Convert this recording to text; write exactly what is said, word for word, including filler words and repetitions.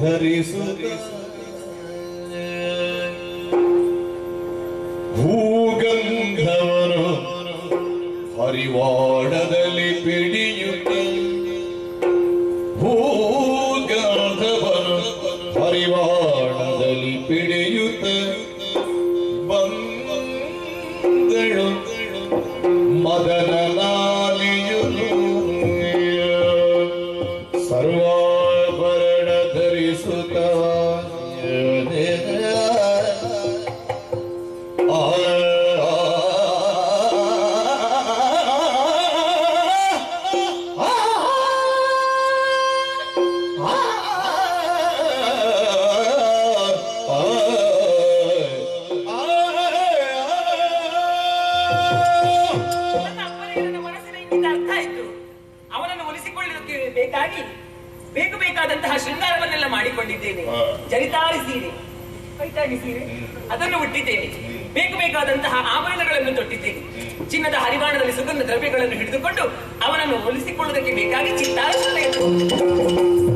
ಧರಿಸುತ್ತ ಭೂಗಂಧವನು ಹರಿವಾಡದಲ್ಲಿ ಪಿಡಿಯುತ್ತ ಭೂಗಂಧವನು ಹರಿವಾಡದಲ್ಲಿ ಪಿಡಿಯುತ್ತ ಬಂದಳು ಮದನ ನಾಲಿಯುನು ಸರ್ವಾಭರಣ ಧರಿಸುತ್ತ ಬೇಕು ಬೇಕಾದಂತಹ ಶೃಂಗಾರವನ್ನೆಲ್ಲ ಮಾಡಿಕೊಂಡಿದ್ದೇನೆ. ಜರಿತಾರಿ ಸೀರೆ, ಪೈಠಾಣಿ ಸೀರೆ ಅದನ್ನು ಉಟ್ಟಿದ್ದೇನೆ. ಬೇಕು ಬೇಕಾದಂತಹ ಆಭರಣಗಳನ್ನು ತೊಟ್ಟಿದ್ದೇನೆ. ಚಿನ್ನದ ಹರಿವಾಣದಲ್ಲಿ ಸುಗಂಧ ದ್ರವ್ಯಗಳನ್ನು ಹಿಡಿದುಕೊಂಡು ಅವನನ್ನು ಒಲಿಸಿಕೊಳ್ಳುವುದಕ್ಕೆ ಬೇಕಾಗಿ ಚಿತ್ತಾರ